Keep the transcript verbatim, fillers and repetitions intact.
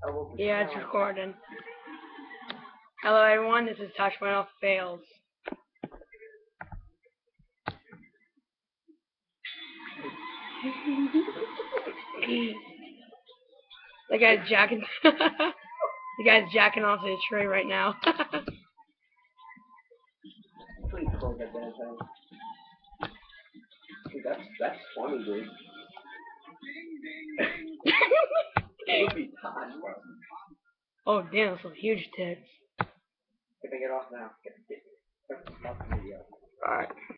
Yeah, it's recording. Hello everyone, this is Touchpoint Fails. The guy's jacking the guy's jacking off the tree right now. Please close that damn thing. Dude, that's that's funny, dude. It would be time. Oh damn, some huge tits. Get it off now. Get, get, get, get, get, get, get, get, get, get, Alright.